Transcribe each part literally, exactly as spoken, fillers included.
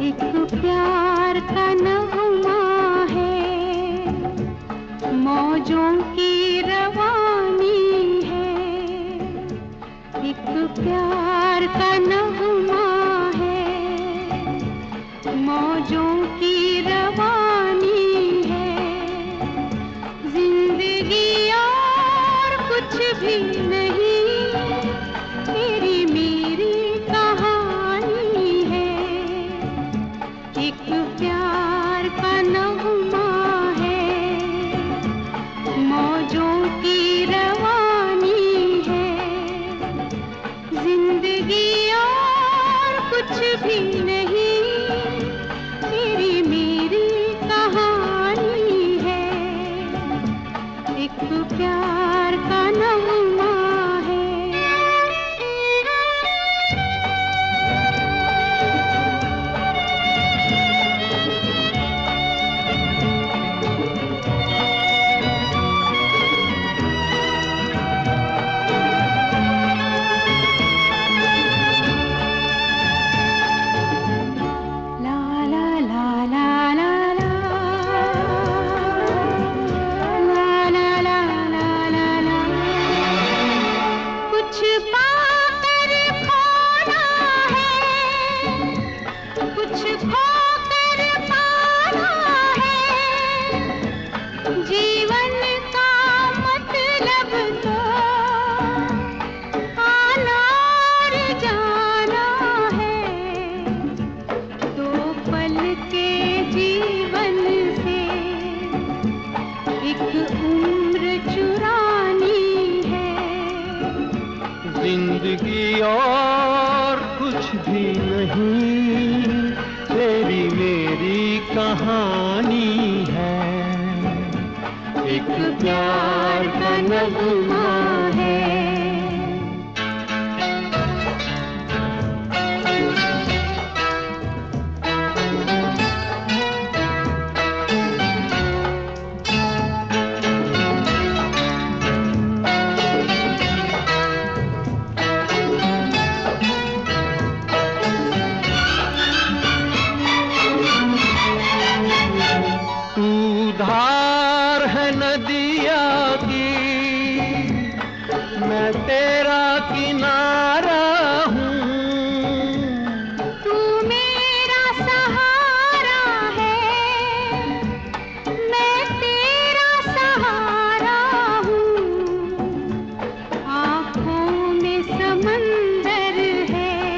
एक प्यार का नगमा है, मौजों की रवानी है। एक प्यार का नगमा है, मौजों की रवानी है। जिंदगी और कुछ भी नहीं, तेरी मेरी कहानी है। एक प्यार का नगमा है, मौजों की रवानी है। जिंदगी और कुछ भी नहीं, तेरी मेरी कहानी है। एक प्यार का नगमा है। कुछ पाकर खोना है, कुछ खोकर पाना है। जीवन का मतलब तो आना और जाना है। दो पल के जीवन से एक उम्र चुरानी है। जिंदगी और कुछ भी नहीं, तेरी मेरी कहानी है। एक प्यार का नगमा है। धार है नदिया की, मैं तेरा किनारा हूँ। तू मेरा सहारा है, मैं तेरा सहारा हूँ। आँखों में समंदर है,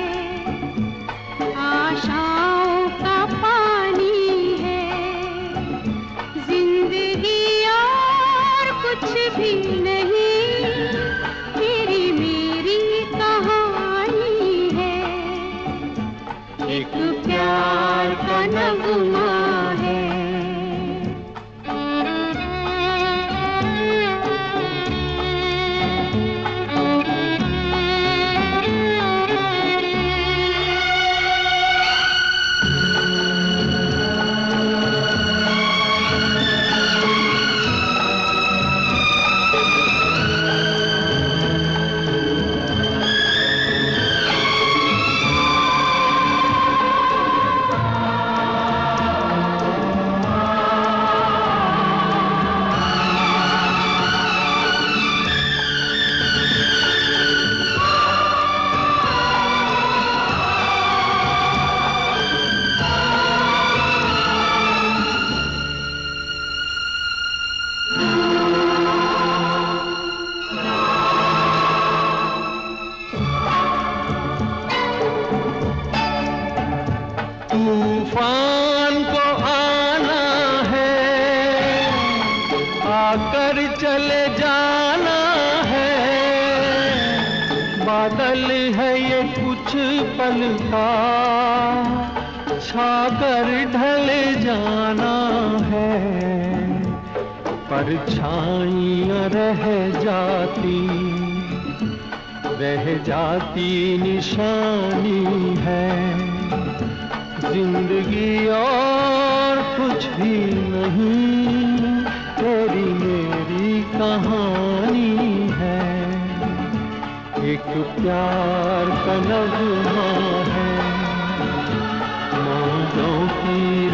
आशाओं का पानी है। जिंदगी और कुछ भी नहीं, तेरी मेरी कहानी है। एक प्यार का नगमा है। तूफान को आना है, आकर चले जाना है। बादल है ये कुछ पल का, छाकर ढले जाना है। परछाइयाँ रह जाती, रह जाती निशानी है। जिंदगी और कुछ भी नहीं, तेरी मेरी कहानी है। एक प्यार का नगमा है, मौजों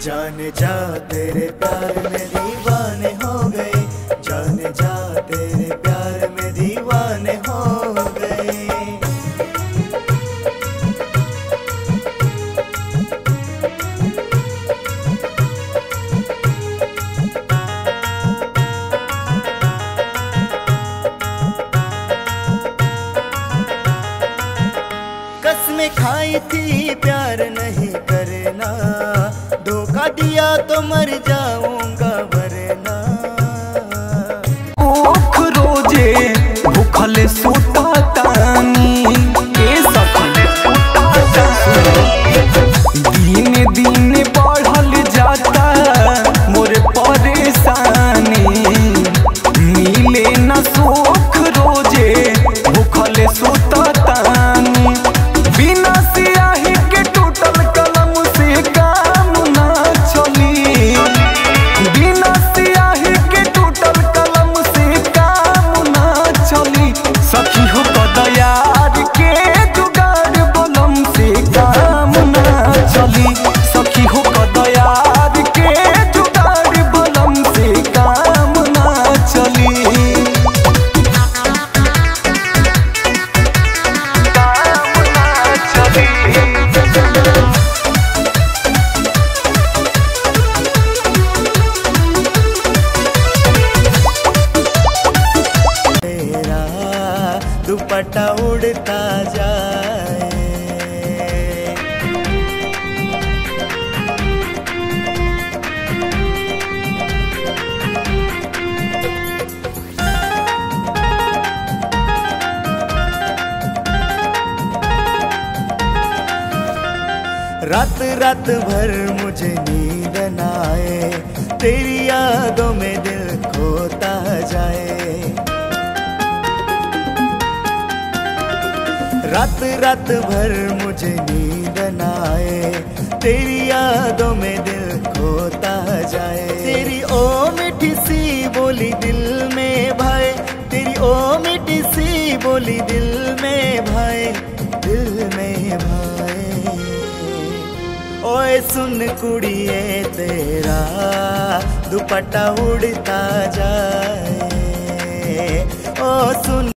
जाने जा तेरे प्यार में दीवाने हो गए, जाने जा तेरे प्यार में दीवाने हो गए। कसमें खाई थी प्यार नहीं करना, धोखा दिया तो मर जाऊंगा वरना। ओख रोजे भूखल सुता तानी के सखल सुता दिन दिन बढ़ल जाता मोर परेशानी, मिले न सुख रोजे भूखल सुता तानी। बिना सियाही के टूटल कलम से काम ना चली, बिना सियाही के टूटल कलम से काम ना चली। सखी हो कदयार के जुगाड़ बलम से काम ना चली, सखी हो कदयार के जुगाड़ बलम से काम ना चली। दुपट्टा उड़ता जाए, रात रात भर मुझे नींद न आए, तेरी यादों में दिल खोता जाए। रात रात भर मुझे नींद न आए, तेरी यादों में दिल खोता जाए। तेरी ओ मीठी सी बोली दिल में भाए, तेरी ओ मीठी सी बोली दिल में भाए, दिल में भाए। ओए सुन कुड़िए तेरा दुपट्टा उड़ता जाए, ओ सुन